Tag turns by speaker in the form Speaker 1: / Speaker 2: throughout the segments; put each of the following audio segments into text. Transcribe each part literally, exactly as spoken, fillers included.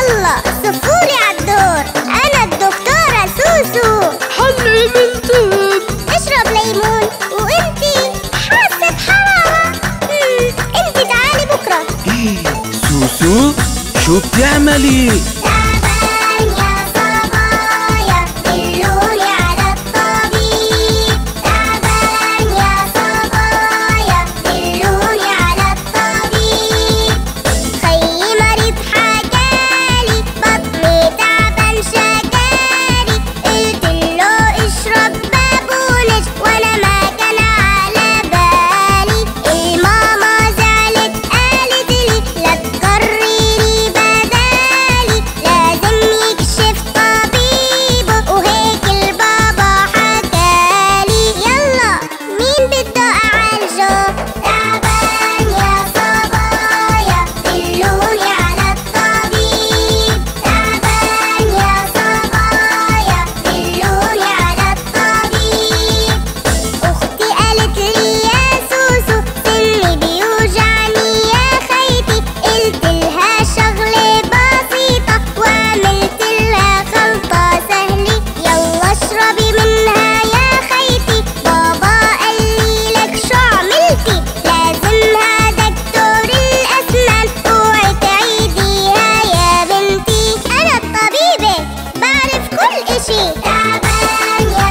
Speaker 1: يلا صفولي عالدور، أنا الدكتورة سوسو.
Speaker 2: حلي من تب،
Speaker 1: اشرب ليمون، وانتي حاسة بحرارة. مم، انتي تعالي بكرة.
Speaker 2: سوسو شو بتعملي؟
Speaker 1: تعبان يا صبايا، دلوني على الطبيب. تعبان يا صبايا، دلوني على الطبيب. خيي مريض حكالي، بطني تعبان شكالي. قلتله اشرب بابونج، وانا ما كان على بالي. الماما زعلت قالت لي لا تكرري بدالي، لازم يكشف طبيبه، وهيك البابا حكالي. يلا مين بده اعالجه؟ تعبان يا صبايا، دلوني على الطبيب. تعبان يا صبايا، دلوني على الطبيب. اختي قالت لي يا سوسو، سني بيوجعني يا خيتي. قلت لها شغلة بسيطة، وعملت لها خلطة سهلة. يلا اشربي منها يا خيتي. بابا قال لي لك شو عملتي؟ لازمها دكتور الأسنان، اوعي تعيديها يا بنتي. أنا الطبيبة بعرف كل اشي. تعبان يا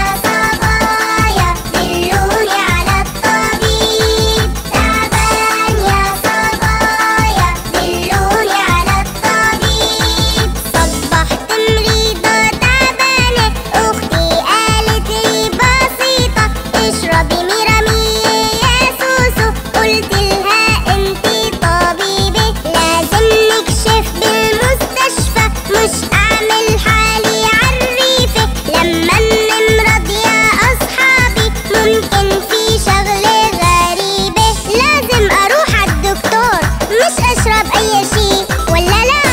Speaker 1: صبايا، دلوني على الطبيب. تعبان يا صبايا، دلوني على الطبيب. صبحت مريضة تعبانة، أختي قالت لي بسيطة اشربي ميرامية يا سوسو. قلت لها انتي طبيبة، لازم نكشف بالمستشفى، مش أعمل حالي عالريفة. لما نمرض يا أصحابي، ممكن في شغلة غريبة. لازم أروح عالدكتور، مش أشرب أي شي، ولا لا؟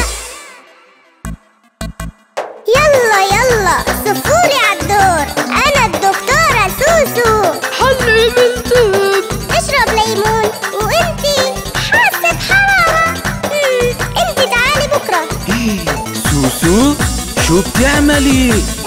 Speaker 1: يلا يلا صفولي عالدور، أنا الدكتورة سوسو.
Speaker 2: حلي من تب،
Speaker 1: اشرب ليمون، وانتي حاسة بحرارة. مم، انتي تعالي بكرة.
Speaker 2: سوسو شو بتعملي؟